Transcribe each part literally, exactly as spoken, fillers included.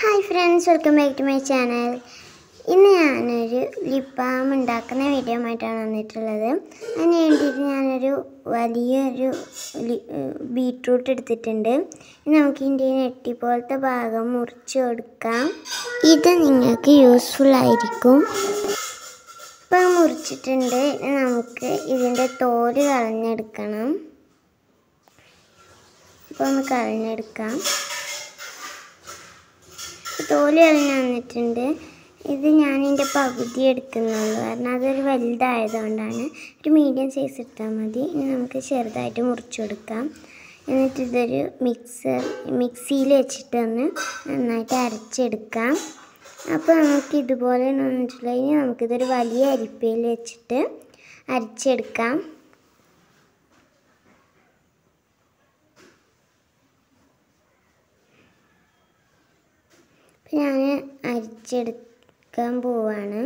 Hi friends, welcome back to my channel. ഇന്ന് ഞാനൊരു lip balm ഉണ്ടാക്കുന്ന വീഡിയോ ആയിട്ടാണ് വന്നിട്ടുള്ളത്. അതിന് വേണ്ടിയിട്ട് ഞാനൊരു വലിയൊരു ബീറ്റ്റൂട്ട് എടുത്തിട്ടുണ്ട്. നമുക്ക് ഇതിൻ്റെ നെറ്റി പോലത്തെ ഭാഗം മുറിച്ച് കൊടുക്കാം. ഇത് നിങ്ങൾക്ക് യൂസ്ഫുൾ ആയിരിക്കും. ഇപ്പം മുറിച്ചിട്ടുണ്ട്. നമുക്ക് ഇതിൻ്റെ തോല് കളഞ്ഞെടുക്കണം. അപ്പോൾ ഒന്ന് കളഞ്ഞെടുക്കാം. തോല് കളഞ്ഞ് വന്നിട്ടുണ്ട്. ഇത് ഞാനിതിൻ്റെ പകുതി എടുക്കുന്നുള്ളൂ, കാരണം അതൊരു വലുതായതുകൊണ്ടാണ്. ഒരു മീഡിയം സൈസ് എടുത്താൽ മതി. ഇനി നമുക്ക് ചെറുതായിട്ട് മുറിച്ച് കൊടുക്കാം. എന്നിട്ട് ഇതൊരു മിക്സർ മിക്സിയിൽ വെച്ചിട്ടൊന്ന് നന്നായിട്ട് അരച്ചെടുക്കാം. അപ്പോൾ നമുക്ക് ഇതുപോലെ വന്നിട്ടുണ്ടെങ്കിൽ നമുക്കിതൊരു വലിയ അരിപ്പയിൽ വെച്ചിട്ട് അരച്ചെടുക്കാം. ഞാൻ അരിച്ചെടുക്കാൻ പോവാണ്.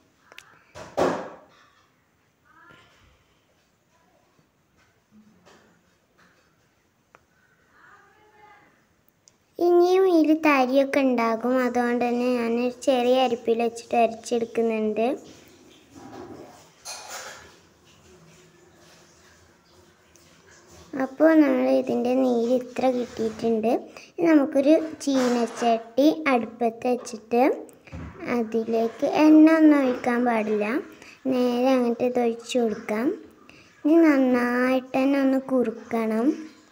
ഇനിയും ഇതിൽ തരിയൊക്കെ ഉണ്ടാകും, അതുകൊണ്ട് തന്നെ ഞാൻ ചെറിയ അരിപ്പിൽ വെച്ചിട്ട് അരിച്ചെടുക്കുന്നുണ്ട്. അപ്പോൾ നമ്മൾ ഇതിൻ്റെ നീര് ഇത്ര കിട്ടിയിട്ടുണ്ട്. നമുക്കൊരു ചീനച്ചട്ടി അടുപ്പത്ത് വെച്ചിട്ട് അതിലേക്ക് എണ്ണ ഒന്നും ഒഴിക്കാൻ പാടില്ല, നേരെ അങ്ങോട്ട് ഇത് ഒഴിച്ച് കൊടുക്കാം. ഇനി നന്നായിട്ട് തന്നെ ഒന്ന് കുറുക്കണം.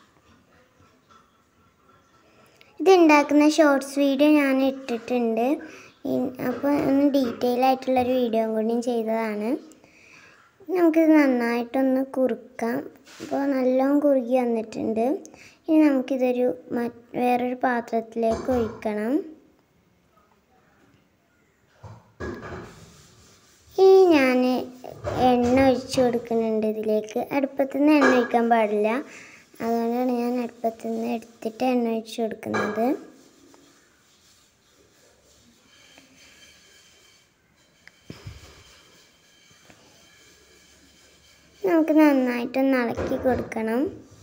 ഇതുണ്ടാക്കുന്ന ഷോർട്സ് വീഡിയോ ഞാൻ ഇട്ടിട്ടുണ്ട്. അപ്പോൾ ഒന്ന് ഡീറ്റെയിൽ ആയിട്ടുള്ളൊരു വീഡിയോ കൂടിയും ചെയ്തതാണ്. നമുക്കിത് നന്നായിട്ടൊന്ന് കുറുക്കാം. അപ്പോൾ നല്ലോണം കുറുകി വന്നിട്ടുണ്ട്. ഇനി നമുക്കിതൊരു വേറൊരു പാത്രത്തിലേക്ക് ഒഴിക്കണം. ഇനി ഞാൻ എണ്ണ ഒഴിച്ചു കൊടുക്കുന്നുണ്ട് ഇതിലേക്ക്. അടുപ്പത്തു നിന്ന് എണ്ണ ഒഴിക്കാൻ പാടില്ല, അതുകൊണ്ടാണ് ഞാൻ അടുപ്പത്തു നിന്ന് എടുത്തിട്ട് എണ്ണ ഒഴിച്ചു കൊടുക്കുന്നത്. നമുക്ക് നന്നായിട്ടൊന്ന് ഇളക്കി കൊടുക്കണം.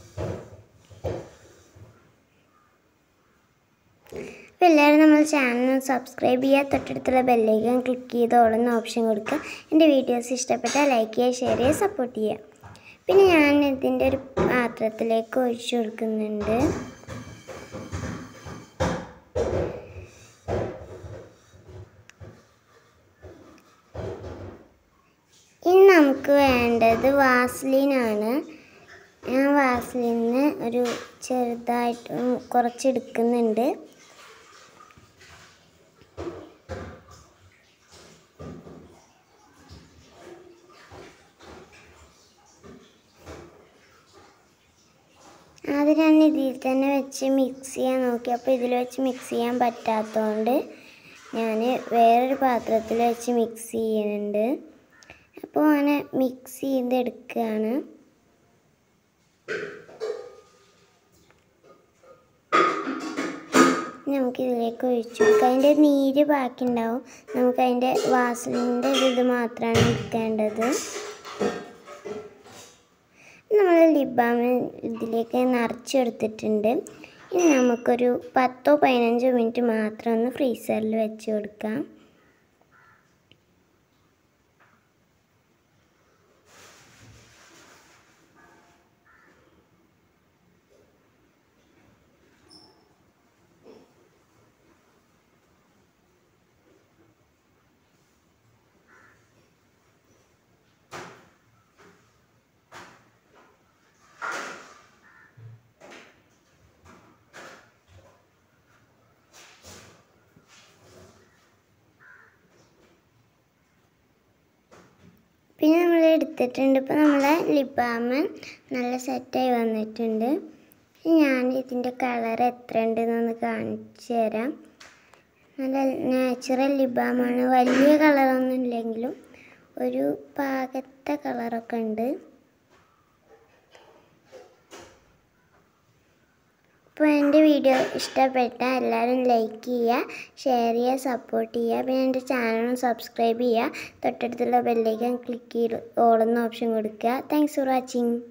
അപ്പോൾ എല്ലാവരും നമ്മൾ ചാനൽ സബ്സ്ക്രൈബ് ചെയ്യുക, തൊട്ടടുത്തുള്ള ബെല്ലൈക്കൺ ക്ലിക്ക് ചെയ്ത് ഓളുന്ന ഓപ്ഷൻ കൊടുക്കുക. എൻ്റെ വീഡിയോസ് ഇഷ്ടപ്പെട്ടാൽ ലൈക്ക് ചെയ്യുക, ഷെയർ ചെയ്യുക, സപ്പോർട്ട് ചെയ്യുക. പിന്നെ ഞാൻ ഇതിൻ്റെ ഒരു പാത്രത്തിലേക്ക് ഒഴിച്ചു കൊടുക്കുന്നുണ്ട്. ഇനി നമുക്ക് വേണ്ടത് വാസ്ലിനാണ്. ഞാൻ വാസ്ലിന് ഒരു ചെറുതായിട്ട് കുറച്ചെടുക്കുന്നുണ്ട്. അത് ഞാൻ ഇതിൽ തന്നെ വെച്ച് മിക്സ് ചെയ്യാൻ നോക്കി. അപ്പോൾ ഇതിൽ വെച്ച് മിക്സ് ചെയ്യാൻ പറ്റാത്തതുകൊണ്ട് ഞാൻ വേറൊരു പാത്രത്തിൽ വെച്ച് മിക്സ് ചെയ്യുന്നുണ്ട്. അപ്പോൾ അങ്ങനെ മിക്സ് ചെയ്തെടുക്കുകയാണ്. നമുക്കിതിലേക്ക് ഒഴിച്ചു കൊടുക്കാം. അതിൻ്റെ നീര് ബാക്കി ഉണ്ടാവും. നമുക്കതിൻ്റെ വാസലിൻ്റെ ഇത് മാത്രമാണ് എടുക്കേണ്ടത്. നമ്മൾ ലിപ് ബാം ഇതിലേക്ക് നിറച്ചെടുത്തിട്ടുണ്ട്. ഇനി നമുക്കൊരു പത്തോ പതിനഞ്ചോ മിനിറ്റ് മാത്രം ഒന്ന് ഫ്രീസറിൽ വെച്ച് കൊടുക്കാം. പിന്നെ നമ്മൾ എടുത്തിട്ടുണ്ട്. ഇപ്പോൾ നമ്മളെ ലിപ് ബാം നല്ല സെറ്റായി വന്നിട്ടുണ്ട്. ഞാൻ ഇതിൻ്റെ കളർ എത്ര ഉണ്ടെന്നൊന്ന് കാണിച്ചു തരാം. നല്ല നാച്ചുറൽ ലിപ് ബാമാണ്. വലിയ കളറൊന്നും ഇല്ലെങ്കിലും ഒരു പാകത്തെ കളറൊക്കെ ഉണ്ട്. അപ്പോൾ എൻ്റെ വീഡിയോ ഇഷ്ടപ്പെട്ടാൽ എല്ലാവരും ലൈക്ക് ചെയ്യുക, ഷെയർ ചെയ്യുക, സപ്പോർട്ട് ചെയ്യുക. പിന്നെ എൻ്റെ ചാനൽ സബ്സ്ക്രൈബ് ചെയ്യുക, തൊട്ടടുത്തുള്ള ബെല്ലൈക്കൺ ക്ലിക്ക് ചെയ്ത് ഓളുന്ന ഓപ്ഷൻ കൊടുക്കുക. Thanks for watching.